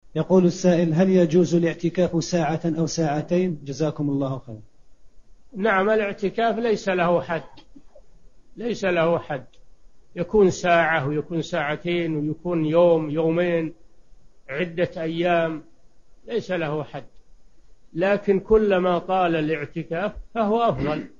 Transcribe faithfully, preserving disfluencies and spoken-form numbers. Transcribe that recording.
يقول السائل: هل يجوز الاعتكاف ساعة أو ساعتين؟ جزاكم الله خير. نعم، الاعتكاف ليس له حد، ليس له حد، يكون ساعة ويكون ساعتين ويكون يوم يومين عدة أيام، ليس له حد، لكن كلما طال الاعتكاف فهو أفضل.